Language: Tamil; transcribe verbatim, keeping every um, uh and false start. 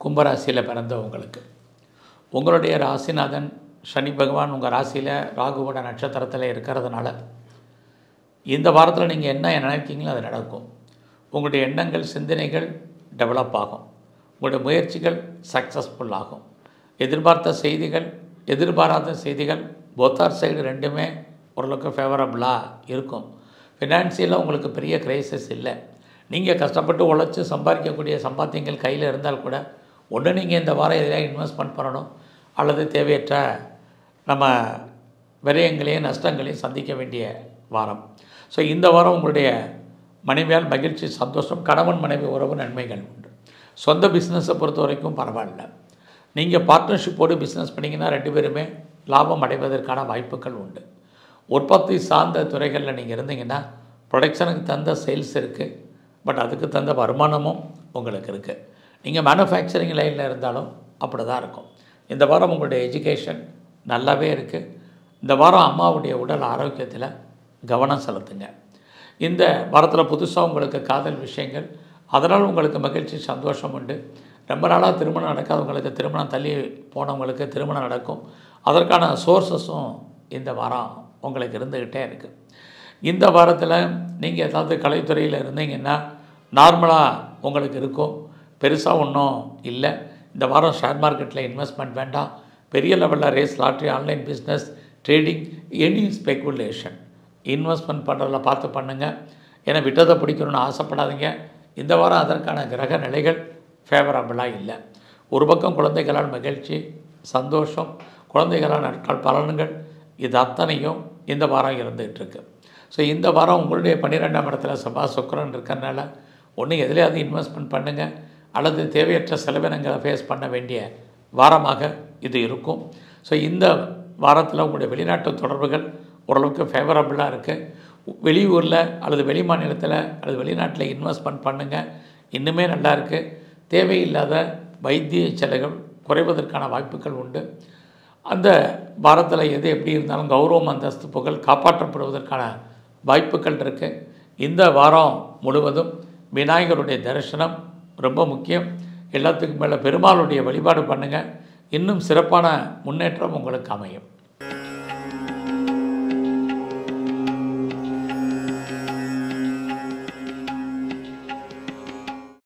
கும்பராசியில் பிறந்தவங்களுக்கு உங்களுடைய ராசிநாதன் சனி பகவான் உங்கள் ராசியில் ராகுவோட நட்சத்திரத்தில் இருக்கிறதுனால இந்த வாரத்தில் நீங்கள் என்ன நினைக்கிறீங்களோ அது நடக்கும். உங்களுடைய எண்ணங்கள் சிந்தனைகள் டெவலப் ஆகும். உங்களுடைய முயற்சிகள் சக்ஸஸ்ஃபுல் ஆகும். எதிர்பார்த்த செய்திகள் எதிர்பாராத செய்திகள் போத்தார் சைடு ரெண்டுமே ஓரளவுக்கு ஃபேவரபுளாக இருக்கும். ஃபினான்சியலாக உங்களுக்கு பெரிய கிரைசிஸ் இல்லை. நீங்கள் கஷ்டப்பட்டு உழைச்சி சம்பாதிக்கக்கூடிய சம்பாத்தியங்கள் கையில் இருந்தால் கூட ஒன்று நீங்கள் இந்த வாரம் எதிராக இன்வெஸ்ட்மெண்ட் பண்ணணும் அல்லது தேவையற்ற நம்ம விரயங்களையும் நஷ்டங்களையும் சந்திக்க வேண்டிய வாரம். ஸோ இந்த வாரம் உங்களுடைய மனைவியால் மகிழ்ச்சி சந்தோஷம், கணவன் மனைவி உறவு நன்மைகள் உண்டு. சொந்த பிஸ்னஸை பொறுத்த வரைக்கும் பரவாயில்ல. நீங்கள் பார்ட்னர்ஷிப்போடு பிஸ்னஸ் பண்ணிங்கன்னா ரெண்டு பேருமே லாபம் அடைவதற்கான வாய்ப்புகள் உண்டு. உற்பத்தி சார்ந்த துறைகளில் நீங்கள் இருந்தீங்கன்னா ப்ரொடக்ஷனுக்கு தகுந்த சேல்ஸ் இருக்குது, பட் அதுக்கு தகுந்த வருமானமும் உங்களுக்கு இருக்குது. நீங்கள் மேனுஃபேக்சரிங் லைனில் இருந்தாலும் அப்படி தான் இருக்கும். இந்த வாரம் உங்களுடைய எஜுகேஷன் நல்லாவே இருக்குது. இந்த வாரம் அம்மாவுடைய உடல் ஆரோக்கியத்தில் கவனம் செலுத்துங்க. இந்த வாரத்தில் புதுசாக உங்களுக்கு காதல் விஷயங்கள், அதனால் உங்களுக்கு மகிழ்ச்சி சந்தோஷம் உண்டு. ரொம்ப நாளாக திருமணம் நடக்காதவங்களுக்கு திருமணம் தள்ளி போனவங்களுக்கு திருமணம் நடக்கும். அதற்கான சோர்ஸஸும் இந்த வாரம் உங்களுக்கு இருந்துக்கிட்டே இருக்குது. இந்த வாரத்தில் நீங்கள் ஏதாவது கலைத்துறையில் இருந்தீங்கன்னா நார்மலாக உங்களுக்கு இருக்கும், பெருசாக ஒன்றும் இல்லை. இந்த வாரம் ஷேர் மார்க்கெட்டில் இன்வெஸ்ட்மெண்ட் வேண்டாம். பெரிய லெவலில் race, lottery, online business, trading, any speculation investment பண்ணுறதுல பார்த்து பண்ணுங்கள். ஏன்னா விட்டதை பிடிக்கணும்னு ஆசைப்படாதீங்க. இந்த வாரம் அதற்கான கிரக நிலைகள் ஃபேவரபுளாக இல்லை. ஒரு பக்கம் குழந்தைகளால் மகிழ்ச்சி சந்தோஷம், குழந்தைகளால் நாட்கள் பலன்கள், இது அத்தனையும் இந்த வாரம் இருந்துகிட்ருக்கு. ஸோ இந்த வாரம் உங்களுடைய பன்னிரெண்டாம் இடத்துல செவ்வாய் சுக்கிரன் இருக்கிறதுனால ஒன்று எதுலையாவது இன்வெஸ்ட்மெண்ட் பண்ணுங்கள் அல்லது தேவையற்ற செலவினங்களை ஃபேஸ் பண்ண வேண்டிய வாரமாக இது இருக்கும். ஸோ இந்த வாரத்தில் உங்களுடைய வெளிநாட்டு தொடர்புகள் ஓரளவுக்கு ஃபேவரபுளாக இருக்குது. வெளியூரில் அல்லது வெளி மாநிலத்தில் அல்லது வெளிநாட்டில் இன்வெஸ்ட்மெண்ட் பண்ணுங்கள், இன்னுமே நல்லா இருக்குது. தேவையில்லாத வைத்திய செலவுகள் குறைவதற்கான வாய்ப்புகள் உண்டு. அந்த வாரத்தில் எது எப்படி இருந்தாலும் கௌரவம் அந்தஸ்து புகழ் காப்பாற்றப்படுவதற்கான வாய்ப்புகள் இருக்குது. இந்த வாரம் முழுவதும் விநாயகருடைய தரிசனம் ரொம்ப முக்கியம். எல்லாத்துக்கும் மேலே பெருமாளுடைய வழிபாடு பண்ணுங்கள். இன்னும் சிறப்பான முன்னேற்றம் உங்களுக்கு அமையும்.